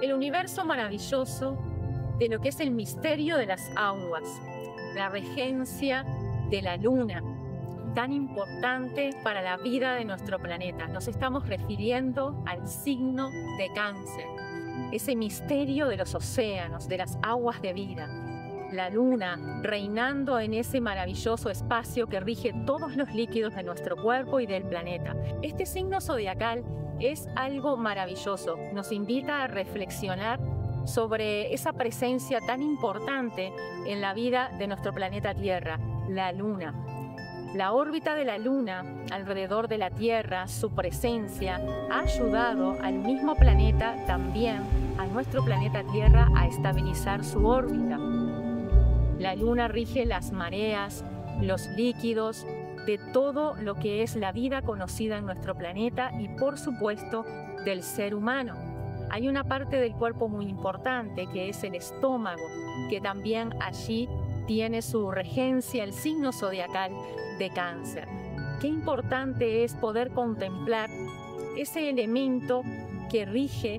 el universo maravilloso de lo que es el misterio de las aguas, la regencia de la luna, tan importante para la vida de nuestro planeta. Nos estamos refiriendo al signo de Cáncer, ese misterio de los océanos, de las aguas de vida. La luna reinando en ese maravilloso espacio que rige todos los líquidos de nuestro cuerpo y del planeta. Este signo zodiacal es algo maravilloso. Nos invita a reflexionar sobre esa presencia tan importante en la vida de nuestro planeta Tierra, la luna. La órbita de la luna alrededor de la Tierra, su presencia, ha ayudado al mismo planeta, también a nuestro planeta Tierra, a estabilizar su órbita. La luna rige las mareas, los líquidos, de todo lo que es la vida conocida en nuestro planeta y, por supuesto, del ser humano. Hay una parte del cuerpo muy importante que es el estómago, que también allí tiene su regencia el signo zodiacal de Cáncer. Qué importante es poder contemplar ese elemento que rige,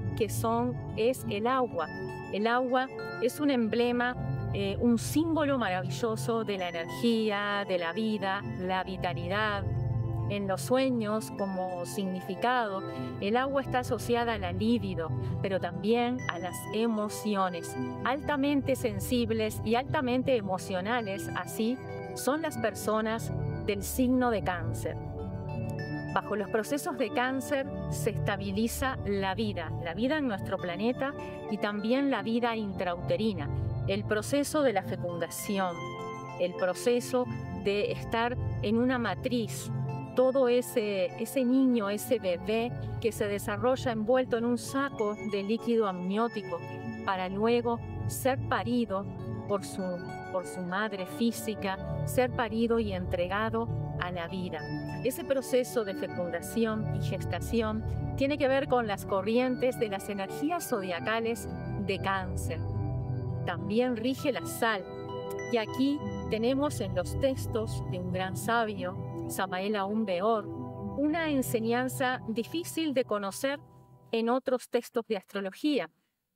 es el agua. El agua es un emblema, un símbolo maravilloso de la energía, de la vida, la vitalidad. En los sueños, como significado, el agua está asociada a la libido, pero también a las emociones. Altamente sensibles y altamente emocionales, así son las personas del signo de Cáncer. Bajo los procesos de Cáncer se estabiliza la vida en nuestro planeta y también la vida intrauterina, el proceso de la fecundación, el proceso de estar en una matriz, todo ese niño, ese bebé que se desarrolla envuelto en un saco de líquido amniótico para luego ser parido por su madre física, ser parido y entregado a la vida. Ese proceso de fecundación y gestación tiene que ver con las corrientes de las energías zodiacales de Cáncer. También rige la sal. Y aquí tenemos en los textos de un gran sabio, Samael Aún Weor, una enseñanza difícil de conocer en otros textos de astrología.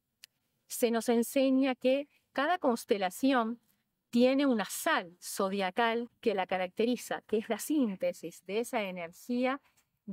Se nos enseña que cada constelación tiene una sal zodiacal que la caracteriza, que es la síntesis de esa energía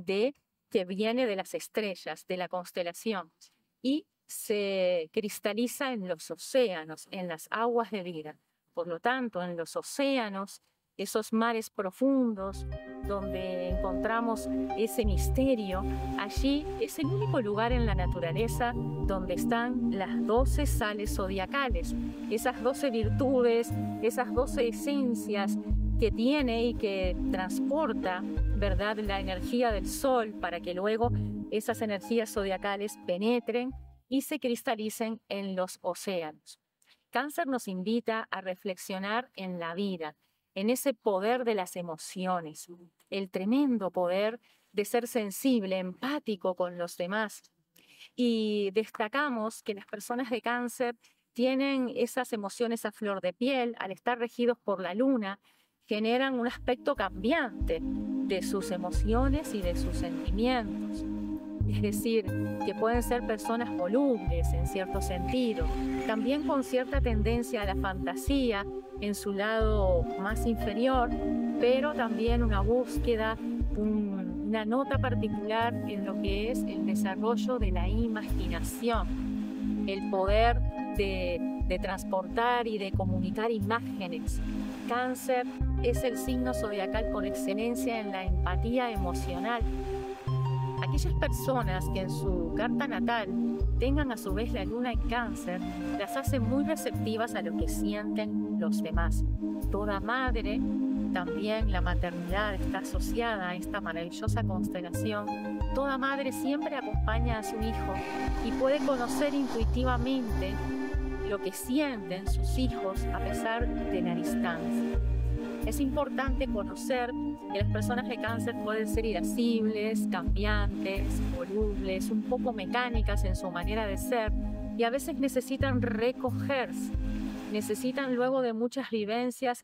que viene de las estrellas, de la constelación, y se cristaliza en los océanos, en las aguas de vida. Por lo tanto, en los océanos, esos mares profundos donde encontramos ese misterio, allí es el único lugar en la naturaleza donde están las 12 sales zodiacales, esas 12 virtudes, esas 12 esencias que tiene y que transporta, ¿verdad?, la energía del sol para que luego esas energías zodiacales penetren y se cristalicen en los océanos. Cáncer nos invita a reflexionar en la vida, en ese poder de las emociones, el tremendo poder de ser sensible, empático con los demás. Y destacamos que las personas de Cáncer tienen esas emociones a flor de piel, al estar regidos por la luna, generan un aspecto cambiante de sus emociones y de sus sentimientos. Es decir, que pueden ser personas volubles en cierto sentido, también con cierta tendencia a la fantasía en su lado más inferior, pero también una búsqueda, una nota particular en lo que es el desarrollo de la imaginación, el poder de transportar y de comunicar imágenes. Cáncer es el signo zodiacal por excelencia en la empatía emocional. Aquellas personas que en su carta natal tengan a su vez la luna en Cáncer, las hace muy receptivas a lo que sienten los demás. Toda madre, también la maternidad está asociada a esta maravillosa constelación. Toda madre siempre acompaña a su hijo y puede conocer intuitivamente lo que sienten sus hijos a pesar de la distancia. Es importante conocer que las personas de Cáncer pueden ser irascibles, cambiantes, volubles, un poco mecánicas en su manera de ser y a veces necesitan recogerse, necesitan luego de muchas vivencias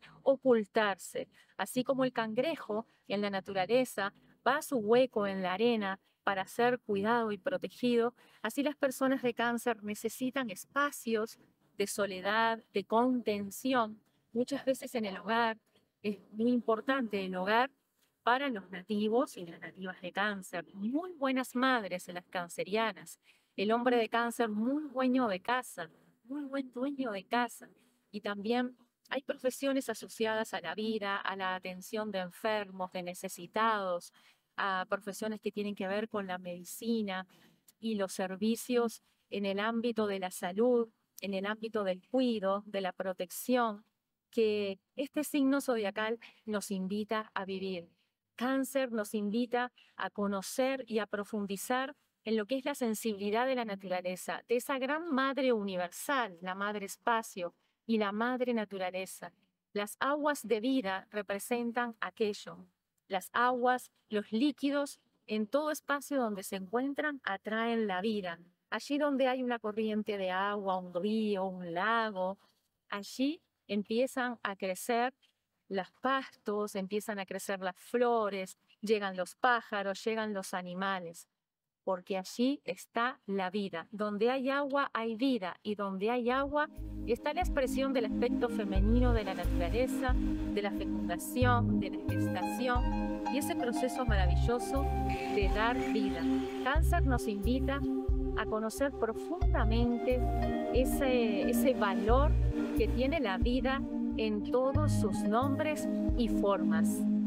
ocultarse. Así como el cangrejo en la naturaleza va a su hueco en la arena para ser cuidado y protegido, así las personas de cáncer necesitan espacios de soledad, de contención. Muchas veces en el hogar es muy importante el hogar para los nativos y las nativas de cáncer. Muy buenas madres las cancerianas. El hombre de cáncer muy dueño de casa, muy buen dueño de casa. Y también hay profesiones asociadas a la vida, a la atención de enfermos, de necesitados, a profesiones que tienen que ver con la medicina y los servicios en el ámbito de la salud, en el ámbito del cuidado, de la protección, que este signo zodiacal nos invita a vivir. Cáncer nos invita a conocer y a profundizar en lo que es la sensibilidad de la naturaleza, de esa gran madre universal, la madre espacio y la madre naturaleza. Las aguas de vida representan aquello. Las aguas, los líquidos, en todo espacio donde se encuentran, atraen la vida. Allí donde hay una corriente de agua, un río, un lago, allí empiezan a crecer los pastos, empiezan a crecer las flores, llegan los pájaros, llegan los animales, porque allí está la vida. Donde hay agua hay vida, y donde hay agua está la expresión del aspecto femenino de la naturaleza, de la fecundación, de la gestación y ese proceso maravilloso de dar vida. Cáncer nos invita a conocer profundamente ese valor que tiene la vida en todos sus nombres y formas.